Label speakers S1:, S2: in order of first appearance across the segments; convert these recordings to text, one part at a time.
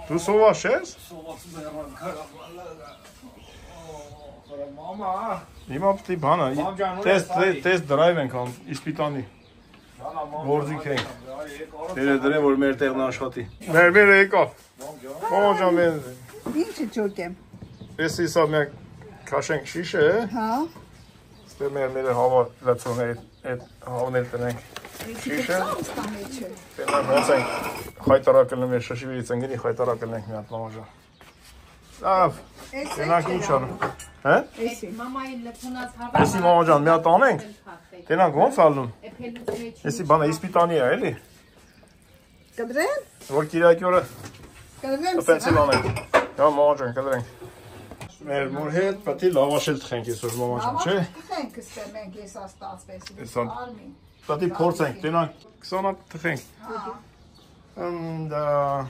S1: Դու սոված ես։
S2: Սովածում եմ քարավալը։ Մամա։
S1: Հիմա պիտի բանը, տես դրայվ ենք անում, իսպիտանի։ Գործիք ենք։ Դրեն, որ մեր տեղն աշխատի։ Մեր եկավ։ Մամա ջան, մեր։
S3: Ինչ ջոկեմ։
S1: Էսի սա մենք քաշենք շիշը,
S3: հա։
S1: Ստե մեր հավատացուն այդ հավնել տնենք շիշը։ Տենան ոնց ենք խայտարակելն մեր շշիվից ընգնի խայտարակելնենք մի հատ մամա ջան։ Լավ։ Տենանք ինչ անում։ Հա?
S4: Էսի մամայի լեփոնած հավա։
S1: Էսի մամա ջան, մի հատ անենք։ Տենանք ոնց ալնում։ Էսի բանը իսպիտանի է, էլի։
S3: Կդրեն։
S1: Որ Կիրակի օրը
S3: Կդրեն։
S1: պենսիլ անենք։ Հա մամա ջան, կդրենք։ Մեր մոր հետ պետք է լավաշել թխենք այսօր մամա ջան, չէ՞։
S3: Թխենք ստե մենք էս աստացվես։
S1: Պետք է փորձենք, տենանք 20 հատ թխենք։
S3: Հա։
S1: Դա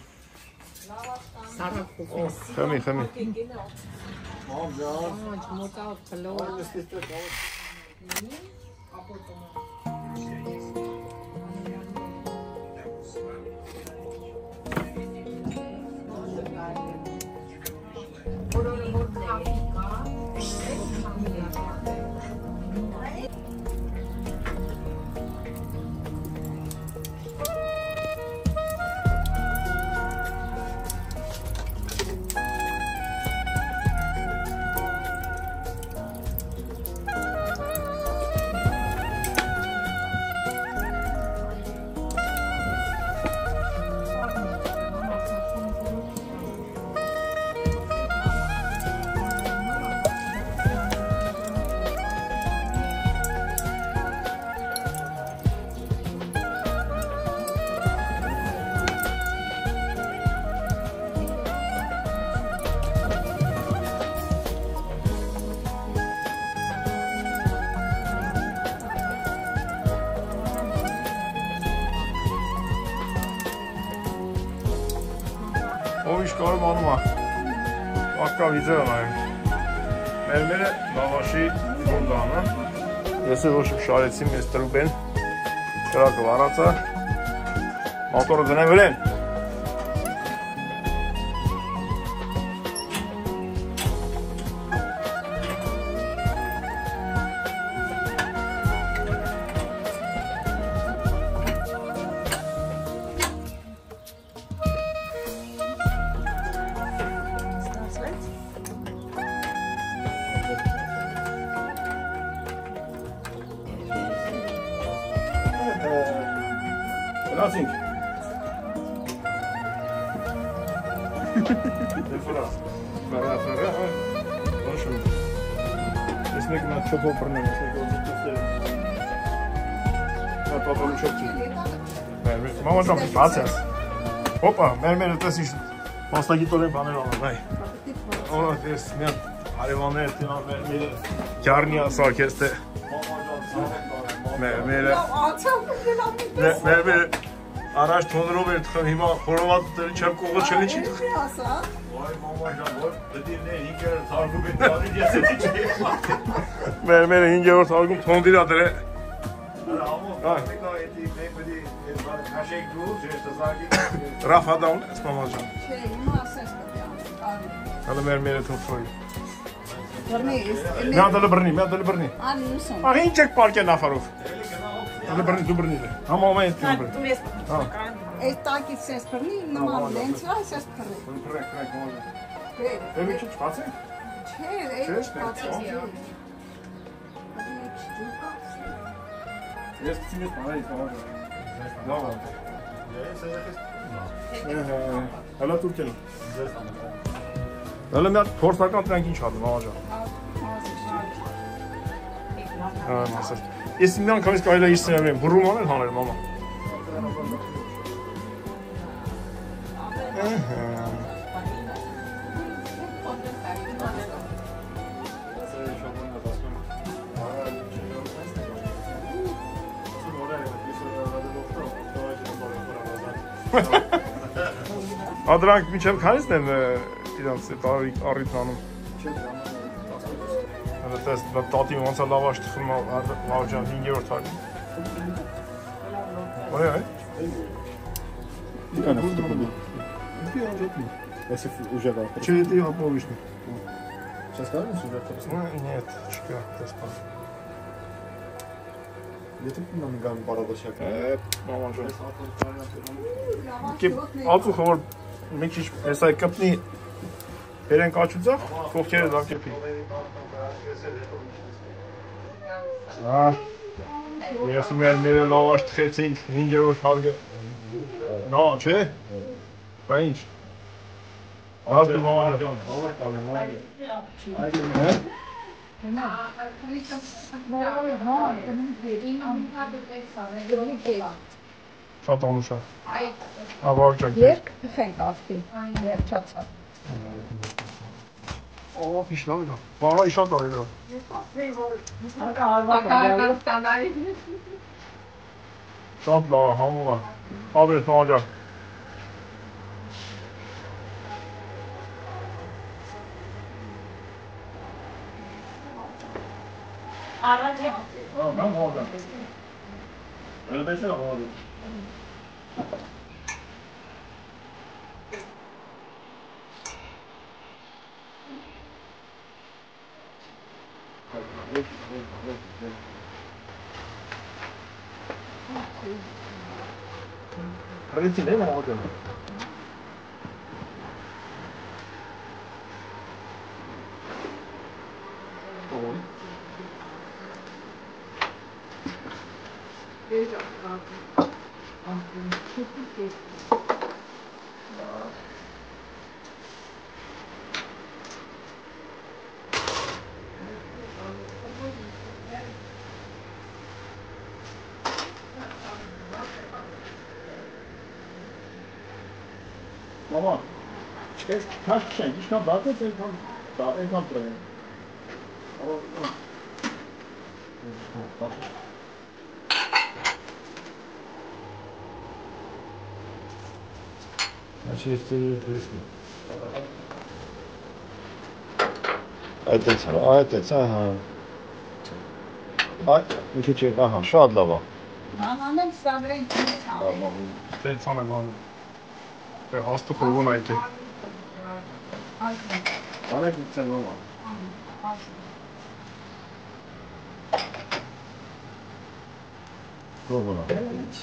S1: Խմի։
S2: Մամ ջան։
S4: Մոտալ կլոր։
S1: Ով ինչ կարում անում է, արկա վիդեո նայենք, մերը լավաշի ֆոնդանը, ես է ոչ շարեցի մեզ տրուբեն, կրակը վարացա, մոտորը դնեմ վրեն, Գնացինք։ Դեֆորա։ Ֆարա։ Ոչմ։ Ես մեկ մատ չոփով բռնել, ես մեկ որ դուստել։ Նա պապան չոփի։ Մամա ջան, բացես։ Հոպա, մեր տեսիշ մասնագիտորեն բաներ անում, այ։ Օ, դες մի հարևաններ տենան մեր քյարնի ասակ ես թե։ Մեր առաջ թոնրով էր թխում, հիմա խորոված դերի չեմ կողը չելի չի թխում։
S2: Վայ մամա ջան, որ դդիրներ 5-րդ հարգում են դարի ես էի չի։
S1: Մեր 5-րդ հարգում թոնդիրա դրե։
S2: Ամո, էդի մեկ քաշեք դու, ես զարգի։
S1: Ռաֆադաուն ես մամա ջան։
S3: Չէ, հիմա ասես պետք է։
S1: Հələ մեր թոփրոյ։
S3: Բռնի,
S1: Մի հատ բռնի։
S3: անի ուսում։
S1: Ահա ինչ եք պարկել նավարով։ Հələ բռնի, դու բռնի։ Համա մայդ բռնի։ Հա։
S3: Այս տակից ես բռնի, նման դենց է, ես փռի։
S1: Փռեք, մամա ջան։
S3: Բեր։
S1: Դե մի քիչ բացե։
S3: Չէ, այս բացի։
S1: Ես քիչ ես բանալի մամա ջան։ Լավ։ Հələ Թուրքիան։ Հələ մի հատ փորձական տրանք ինչ անում մամա ջան։ Հա, մասը։ Ես մի անգամից կարելի է իստրեմ, բռում անել հանել մամա։ Ադրանք միջև քանիսն են իրանց առիթանում։ Դες տատի ոնց է լավաշ թխում լավ ջան 5-րդ հարկում։ Որե՞։ Իկանա։
S5: Если уже да.
S1: Чи ти або вишні?
S5: Сейчас скажем, что уже второй.
S1: Ну, ні, чекай, теж там.
S5: Где ты нам гам парада şaka?
S1: Mama canım. Ki altı xor մի քիչ հեսա կպնի բերենք աչուծախ, կողքերը լավ կեպի։ Ես մեր լավաշ տխեցինք 5-րդ հարգը։ Նա, չէ։ Բա ինչ։ Ազդու մամանը։ Շատ անուշ է։ Ավարճակ։
S3: Երկ փենք ասի։ Վերջացա։
S1: Ո, իշխան է։ Բառա իշան տարի դա։ Շատ լավ, համով է։ Ավեր սանջակ։ Mən orada. Öyle desene orada. Öyle değil mi orada? Mama, kaç kişi? Ich kann warten, da ich kann drehen.
S5: Այդ է, հա։ Այդ մի քիչ ահա, շատ լավ է։
S3: Mamanın sabrın kimi
S1: Դե ցան եմ անում։ Դե հաստու խորվում այդ է։
S5: Անեք իցեն մամա։ Գողոն է։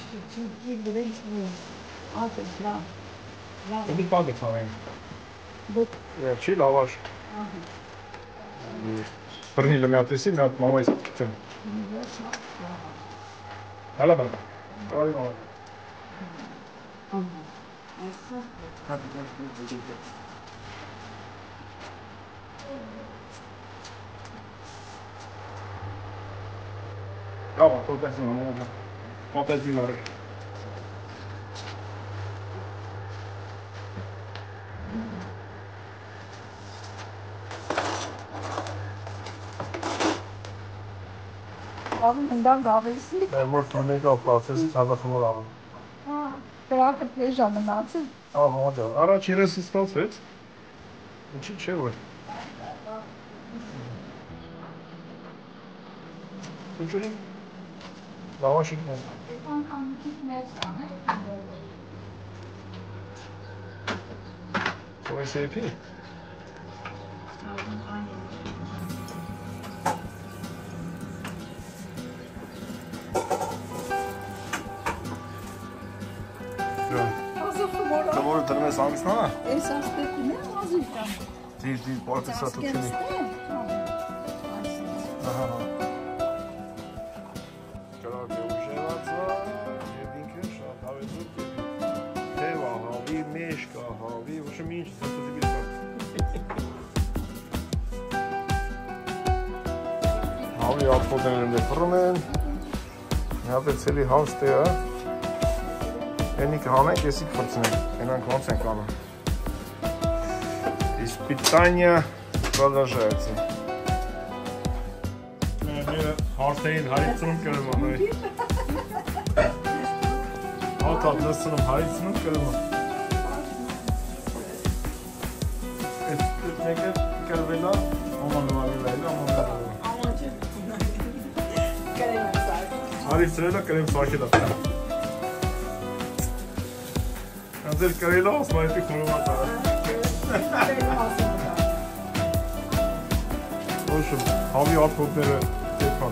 S1: Ուղի պակ է ցանենք։ Չի լավաշ։ Բրնիլը մի հատ էսի, մի հատ մամայից կտեմ։ Հալա բան։ Կարի մամա։ Bravo, tot bene, no. Molto di loro.
S3: Ondan kahvesini
S1: Ben morto ne kapatıyorsun, sabah sonra alalım.
S3: bırakıp pijamın altı.
S1: Ama hocam, araç yeresi istasyet. İçin şey var. Çocuğun lavaş ekmeği. O SAP. Doğru tanımaya sağmışsın ama.
S3: Esas tepki ne vaziyken?
S1: Değil, parti satılıyor. Aha. Karaoke uživaca, jedinke, šatave turke, teva, havi, meška, havi, uše minči, to ti biti havi odpoden önünde fırının. Yapı celi havstaya. Enik hane kesik fırtına. Hemen konsen kanı. Испытания продолжаются. Հարթային հարիցնում կրում անոյ։ Հատատ լսնում հարիցնում կրում։ Այդ մեկը կրվելա, ոմանուալի լայլա, հարիցրելա կրեմ սարկելա։ Անձեր կրելա, ասմայետի խորումա տարա։ Ոչմ, հավի արտոպները դեպան։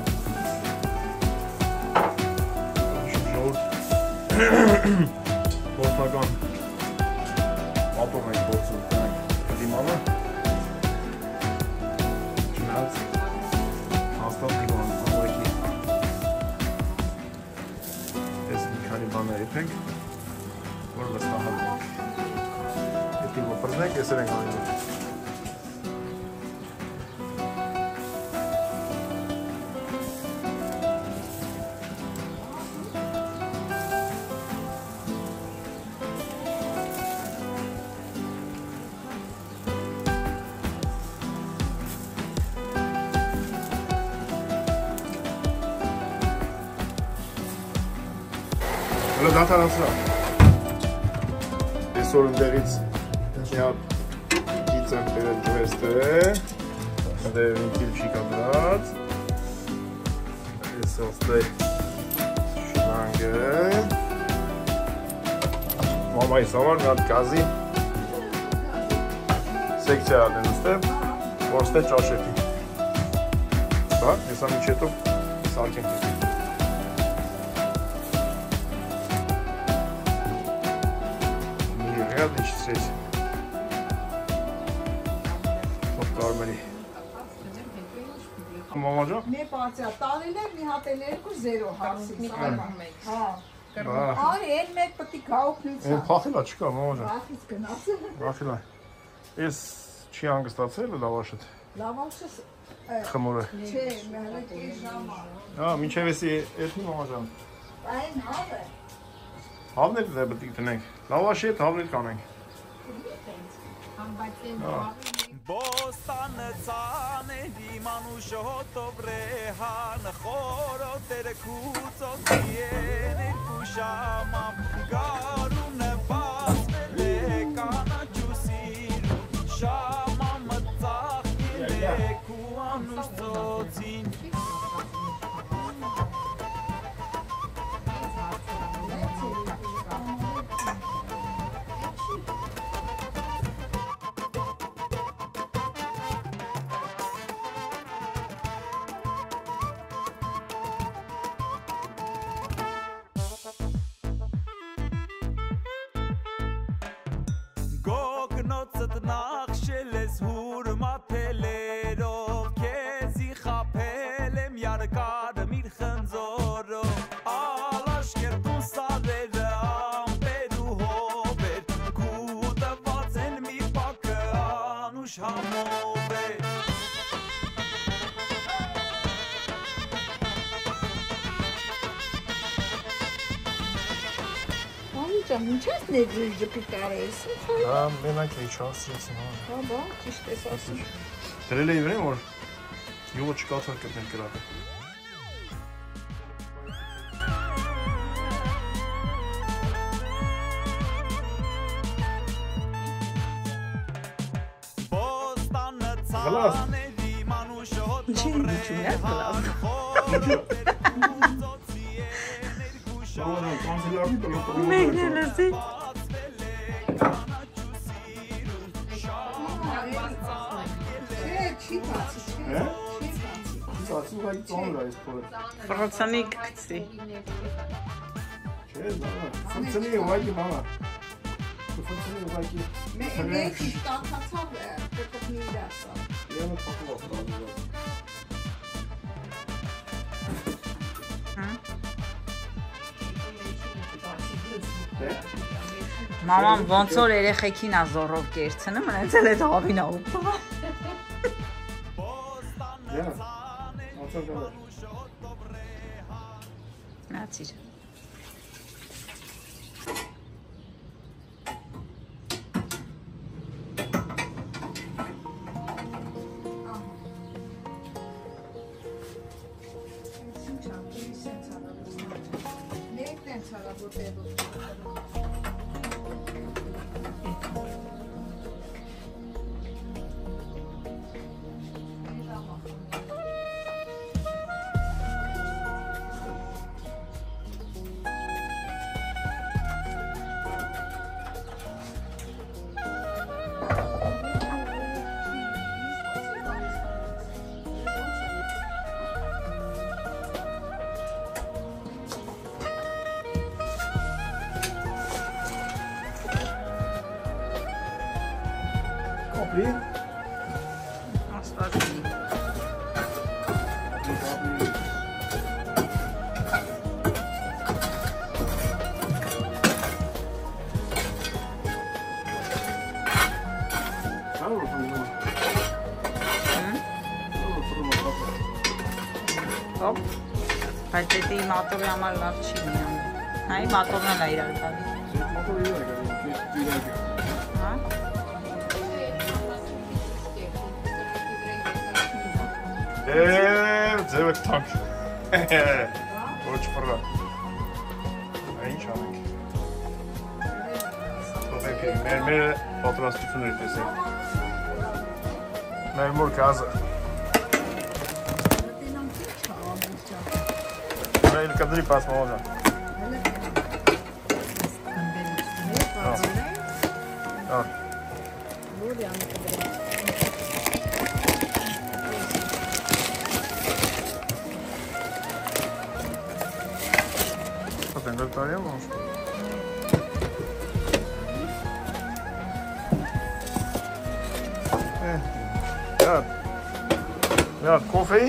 S1: Ոչմ ժողորդ գործնական ատոմ ենք գործում դիմանը։ Չնայած հաստատ դիման ավայքի ես մի քանի բաներ եփենք, որ վստահանենք։ Եթե ոպրնենք, եսեր ենք անում։ Հələ դատարանցրա։ Այսօր ընդեղից մի հատ գիծ եմ բերել ջվեստը, ընդեղ մի կիլ չի կադրած, այս ոստե շնանգը, մամայիս համար մի հատ գազի սեկցիա ադեն ուստեղ, ոստե ճաշեպի։ Բա, եսա միջ հետով սարքենք ենք։ Рядом чуть-чуть. Вот кармали. Մամաջա։
S3: Մի պարծա, տալիներ մի հատելեր կու զերո հարսի։ Հա։ Արի, են մեկ պտի կաուքնույցա։
S1: Են պախիլա չկա, մամաջա։
S3: Պախից գնաց։
S1: Պախիլա։ Ես չի հանգստացել լավաշըտ։
S3: Լավաշս
S1: Խմորը։
S3: չէ, մեղլեք է ժամա։
S1: Հա, մինչև էսի էթնի մամաջան։
S3: Այն հավ է։
S1: Հավներ դե բտիկ տնենք։ Լավաշի հետ հավներ կանենք։
S6: Bostane zaneli manushoto brehan choro terekuzo tiene kushamam garune basvele kana jusiru shamam tzachile kuanus tzotsin Գոգնոցդ նախշելես հուր մաթելերով Քեզի խապել եմ յարկարը միր խնձորով Ալաշկերտուն սարերը ամպեր ու հոբեր Կուտված են մի պակը անուշ համով էր
S3: Անիջան, ինչ ես ներգրիժ ժպիտարես։
S1: Հա, մենակ էի չասրեցին, հա։
S3: Հա, բա, ճիշտ ես ասում։
S1: Դրել էի վրեն, որ յուղը չկացար կտնել կրակը։ Գլաս։
S3: Չի, ինչու՞մ ես գլաս։ Մեկն է լսի։ Չի բացի, չի
S1: Սացի ուղղակի ծանր այս փորը։
S7: Ֆրանսանի կգցի։
S1: Չէ, բանա։ Ֆրանսանի ուղղակի բանա։ Ֆրանսանի ուղղակի։
S3: մեկ իշտակացավ կպտնի իրասա։
S1: Յանը փոխվող բանա։
S7: Մաման ոնց որ երեխեքին ա զորով կերցնը, մնացել այդ հավին ա ուպա։
S1: Յանը, ոնցոր գալը։
S7: Նացիր։
S3: Մեկն է ցարաբոտերով։
S1: Ապրի։
S7: Աստված։ Հոպ։ Բայց դա մատորի համար լավ չի միանում։ Այ մատորն էլ է իրար գալի։
S5: Մոտորը իրար գալի։
S7: Հա։
S1: Ձևը թանկ։ Ոչ պռա։ Ինչ անենք։ Թողեք մեր պատրաստությունները տեսեք։ Մեր մոր գազը։ Այլ կդրի պասմավոզա։ Tengo todavía vamos. Ja, koffie.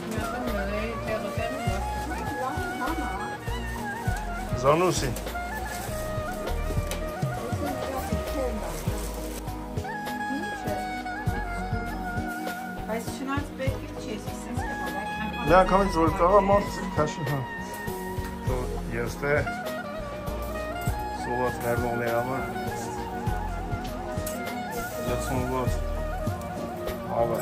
S1: Zanussi.
S7: Բայց չնայած պետք է չի, ասես կհավաք։
S1: Ja, kann ich so da mal kaschen haben. So, este solat vermeli ama. Yatsın solat. Abi.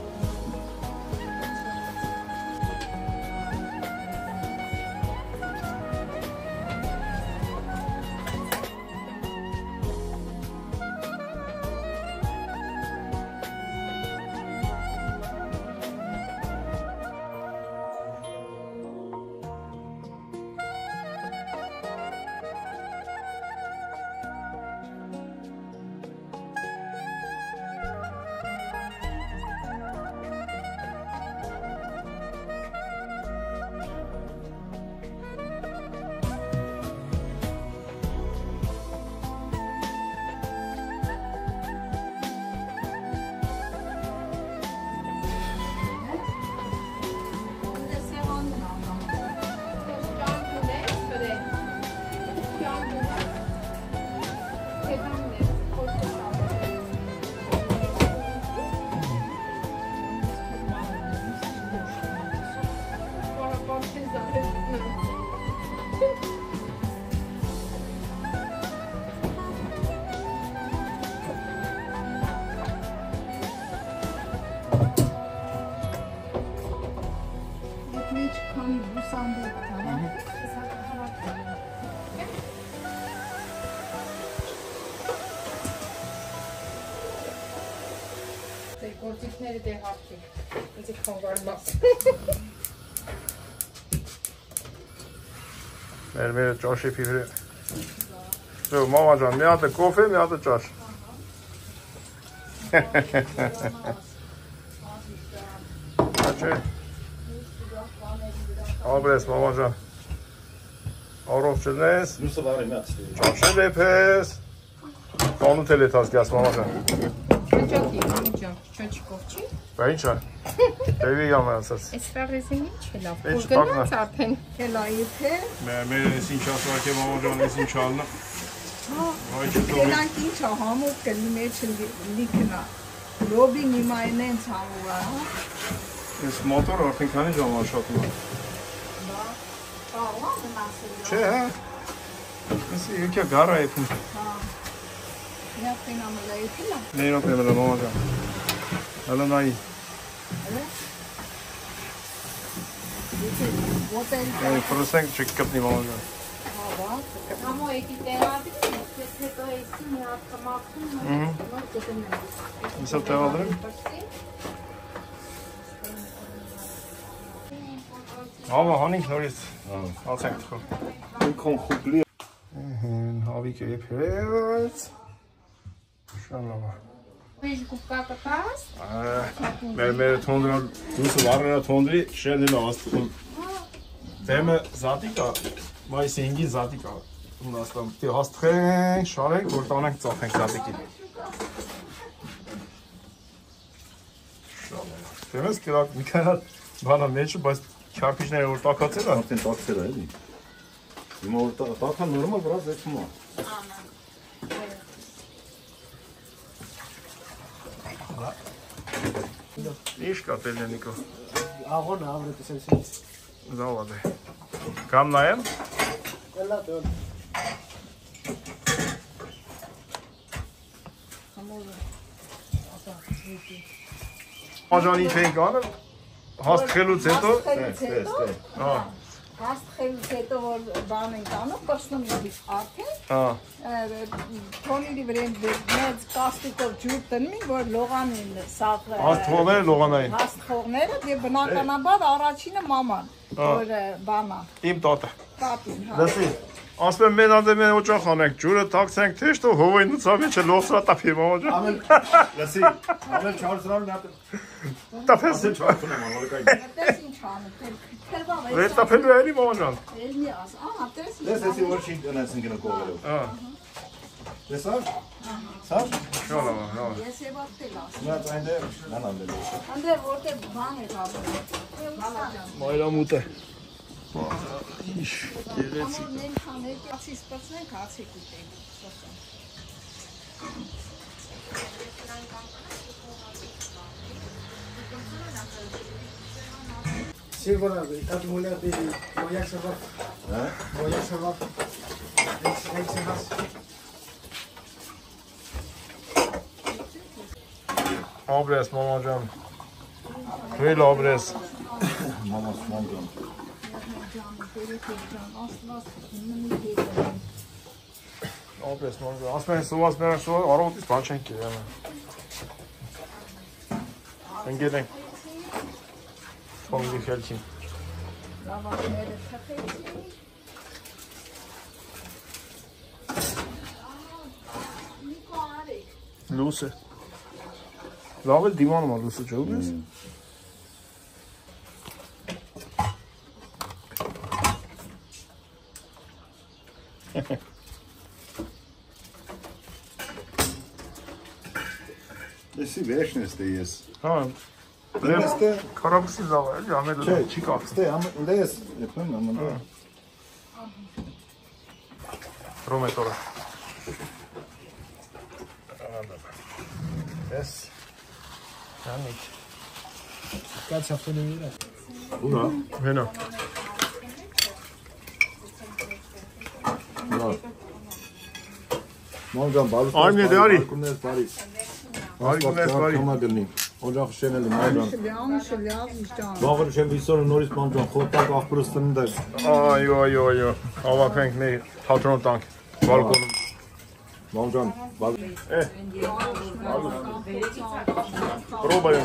S4: Գործիքները դե հարկի, ինձ խանգարված։
S1: Մեր ճաշի փիվրը։ Շո, մամա ջան, մի հատ կոֆե, մի հատ ճաշ։ Աչե։ Աբրես, մամա ջան։ Առողջ ելնես։
S5: Լուսը վարի մեծ։
S1: Ճաշել եպես։ Կանուտ էլ եթաս գաս, մամա ջան։
S4: Չոչիկով չի։
S1: Բա ինչ է։ Դեվի գամ ասած։
S4: Էսրա ռեզին ինչ է լավ։
S1: Ինչ
S4: Գնաց արդեն։
S3: Հելայիփ է։
S1: Մեր ես ինչ ասակ է մամա ջան, ես ինչ ալնա։ Այ չտո։
S3: Դրանք ինչ է համով կլի մեջ լիքնա։ Լոբի նիմայնենց համով է, հա։
S1: Ես մոտորը արդեն քանի ժամ աշխատում եմ։
S3: Բա, մնացել։
S1: Չէ, հա։ Ես եկա գարա եփում։
S3: Հա։ Μια πίνα με λέει, τι να.
S1: Ναι, είναι πέρα με τα μόματα. Αλλά να είναι. Προσέγγι και καπνί μόματα.
S4: Amo εκεί τεράτης και το έτσι με αυτομάκρυν.
S1: Είσαι από τα άδρε. Ама хонink нորից ացենք թխով։
S5: Ինքն խուպլի։
S1: Հավիք եփեց։ Շալավա։
S4: Պեջ կուպկա կտաս։
S1: Մեր թոնդրը դուսը վառնելա թոնդրի շելնելա աստղում։ Դեմը զատիկա, մայիսի հինգին զատիկա։ Ունաստամ, դե հաստխենք, շարենք, որ տանենք ծախենք զատիկին։ Դեմես կերակ մի քանի բանա մեջը, բայց քարփիչները որ տակացել են։
S5: Արդեն տաքսել է էլի։ Հիմա որ տաքան նորմալ վրա զեցում է։
S1: Ինչ կա տելենիկո։
S8: Աղոնը ավրը տեսեցինից։
S1: Զավադե։ Կամ նայեմ։
S8: Էլա դոն։
S1: Աջան ինչ ենք անում։ Հաստղելուց հետո։ Հա։
S3: Հաստղելուց հետո որ բան ենք անում, կրսնում ենք արդեն։
S1: Հա։
S3: Թոնիրի վրեն մեծ կաստիկով ջուր տնի, որ լողանին սաղ։
S1: Հաստղողները լողանային։
S3: Հաստղողները եւ բնականաբար առաջինը մաման, որ բանա։
S1: Իմ տատը։
S3: Տատին, հա։
S1: Լսի։ Ասում եմ մենք անդեմ են օջախ անենք, ջուրը թաքցենք թեշտո հովային ուծավ ինչը լոխսրա տափի մոջա։
S5: Ամեն լսի, ամեն 400 նա
S1: տափես։
S3: Տես ինչ անում, թերվա վեց։
S1: Վեց տափելու էլի մոջան։
S3: Էլի աս, ահա, տես։
S5: Դեսի որ չի դնացին գնա կողերով։
S1: Հա։
S5: Տեսա՞ր։ Սա՞ր։
S1: Շալա, հա։
S3: Ես եւ ասել ասում։
S5: Նա այնտեղ նանան դել։
S3: Անդեր որտե բան է ասում։
S1: Մայրամուտ է։ Իշ, գեղեցիկ։
S3: Մենք հանեք, ասի սպասենք, հացի կուտենք։
S8: Սիրվորա, կատ մոլյա բերի, մոյակ սավակ։
S5: Հա։
S8: Մոյակ սավակ։ Էքս հաս։
S1: Աբրես, մամաջան։ Քույլ աբրես։
S5: Մամաս մամջան։
S1: Աբրես, մամաջան։ Ասում են սոված մերան սոված, առողտից բան չենք կերեմ։ Ընգել ենք։ Թոնգի խելքին։
S3: Լավակները թխեցի։ Նիկո արեք։
S1: Լուս է։ Լավ էլ դիվանում է լուսը չէ, ուղես։
S5: Դեսի վերջն էստե ես։
S1: Հա,
S5: Դեսте
S1: կարաբուսի լավ է, էլի ամենը չի կախ։
S5: Ստե ամենես, եփեմ ամենը։
S1: Ռոմետորը։ Ես։ Անիկ։
S8: Կաց ավտոնոմիրա։
S5: Ուրա։
S1: Հենա։
S5: Մամջան բարուս։
S1: Այն է դարի։
S5: Կունես բարի։
S1: Արիքունես բարի։
S5: Կամագնի։ Օջախ շենելի մամջան։
S3: Շլյավ իշտան։
S5: Բաղը շեն վիսորը նորից մամջան խոտակ աղբրս տնდა։
S1: Այո, այո, այո։ Ավակենք մի թատրոն տանք բալկոնում։
S5: Մամջան, բալ։
S1: Պրոբայում։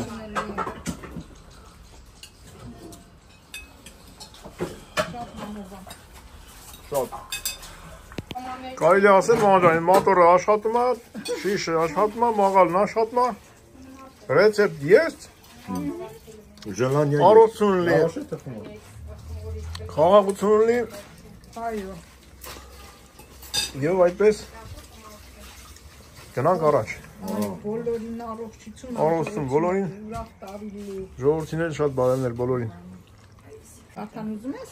S1: Շատ։ Կարելի ասել մամջան, մոտորը աշխատում է, շիշը աշխատում է, մաղալն աշխատում է։ Ռեցեպտ есть։
S5: Желание։
S1: Առողջություն լինի։ Խաղաղություն լինի։
S3: Այո։
S1: Եվ այդպես գնանք առաջ։
S3: Բոլորին առողջություն։
S1: Առողջություն բոլորին։
S3: Ուրախ տարի լինի։
S1: Ժողովրդին էլ շատ բարևներ բոլորին։
S3: Արդեն ուզում ես։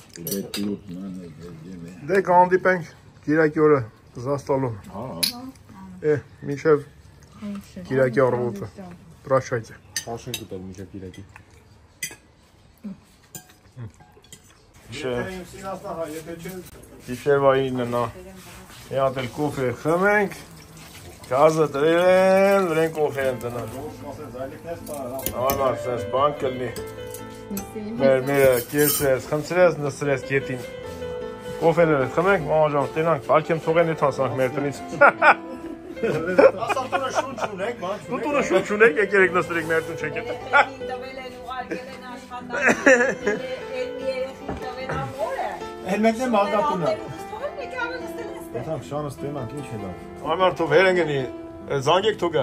S1: Դե կհանդիպենք Կիրակի օրը Զաստալում։ Մինչև Կիրակի առավոտը։ Прощайте։
S5: Հաշենք ուտել միջև իրակի։
S1: Գիշերվա 9-ն է։ Մի հատ էլ կոֆե խմենք։ Գազը դրել են, վրեն կոֆե են տնան։ Անար, սենց բան կլնի։ Մեր կերսես, խնդրես, նսրես կետին։ Կոֆեները խմենք, մամաջան, տենանք, բալքեմ թողեն էտ հասանք մեր տնից։
S5: Ասա տունը շունչ ունեք, բան
S1: Դու տունը շունչ ունեք, եկերեք նստրեք մեր տուն չեք էտ։
S7: Տվել են ուղարկել են աշխատանք։
S5: Էլ մեկն է մազատունը։
S7: Թողել եկի ավելի ստել։
S5: Դրանք շանը ստենանք, ինչ է դա։
S1: Ամարտով հեր են գնի, զանգեք թուգա։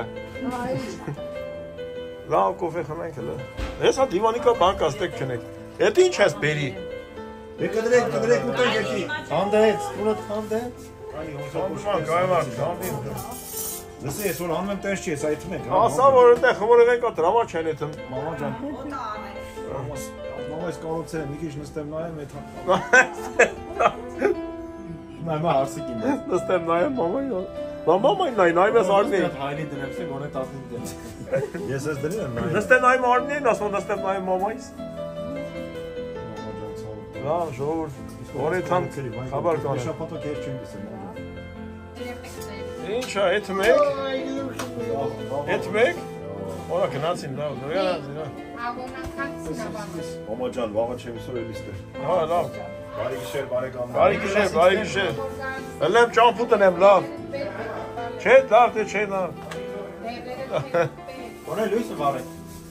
S1: Լավ կոֆե խմենք հլը։ Ես հա դիվանիկա բան կաստեք չնեք։ Էդ ինչ ես բերի։
S5: Կդրեք ուտել եկի։ Հանդեց, տունը հանդեց։
S1: Հանդման, կայմար, ժամին։
S5: Լսի, ես որ անում եմ տես չի, ես այդում ենք։
S1: Ասա որ այդտեղ խմորեղ ենք դրա համար չեն այդում։
S5: Մամա ջան։ Մամա ես կարոցել եմ, մի քիչ նստեմ նայեմ այդ։ Մամա հարսիկին։
S1: Նստեմ նայեմ մամային։ Մամային նայում ես Արմենի։
S2: Հայրի դրեցի, գոնե 15 դեմ։
S5: Ես ես դրել եմ նայեմ։
S1: Նստեմ նայում Արմենին, ասում նստեմ նայում մամայից։
S5: Մամա ջան, ցավ։
S1: Լա, ժողովուրդ, օրեցան խաբար կանեմ։
S5: Շաբաթը քեզ չեմ դիսեմ, մամա։
S1: Ինչ է, այդ մեկ։ Այդ մեկ։ Որա գնացին, լավ, նոյանացին, հա։
S5: Մամա ջան, վաղը չեմ սոր էլ իստեր։
S1: Հա, լավ։
S5: Բարի գիշեր, բարեկամներ։
S1: Բարի գիշեր, բարի գիշեր։ Ելեմ ճամփու տնեմ, լավ։ Չէ, լավ, թե չէ, լավ։
S5: Որը լույսը վառեք։